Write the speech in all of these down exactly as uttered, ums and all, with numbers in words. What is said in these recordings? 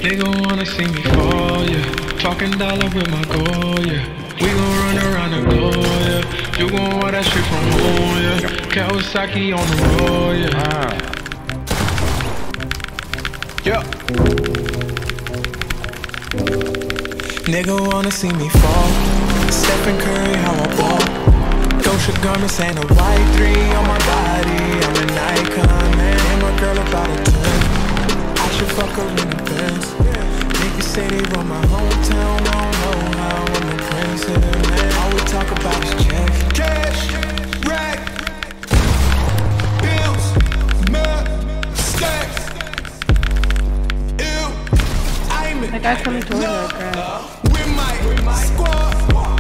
Nigga wanna see me fall, yeah. Talking dollar with my goal, yeah. We gon' run around the globe, yeah. You gon' want that shit from home, yeah. Kawasaki on the road, yeah. Yeah. Nigga wanna see me fall. Stephen Curry, how I ball. Gosha garments and a white three on my body. I'm an icon, man. And my girl about a ten. I should fuck her in the Benz. Niggas say they run my hometown. I don't know how I'm the prince of the man. All we talk about is check. Cash, rack, bills, mud, stacks. Ew, I'm That guy's coming towards us, bro. with my squad.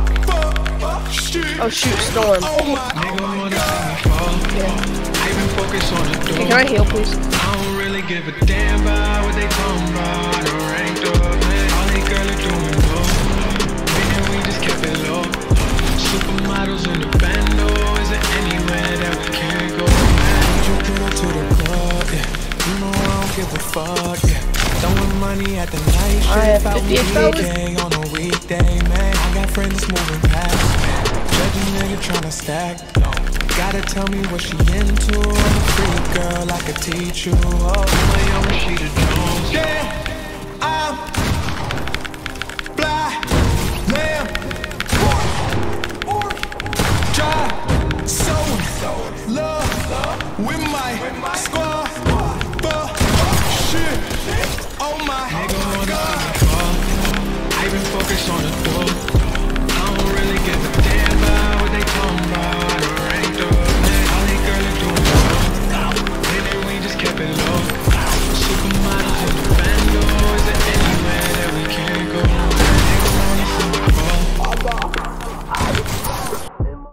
Oh shoot, Storm. Nigga wanna see me fall. I been focused on the door. Hey, can I heal, please? I don't really give a damn about what they talking about. No ranked up, man. All they girls are doing low. Man, we just kept it low. Supermodels in the bando. Is there anywhere that we can't go, man? You put her to the club, yeah. You know I don't give a fuck, yeah. Throwing money at the night shift. Out weekday on a weekday, man. I got friends moving past. Judge a nigga tryna stack. Gotta tell me what she into. I'm a freak girl, I could teach you. Oh, my young Rashida Jones. Yeah, I'm fly, lamb, drive, so love with my squad.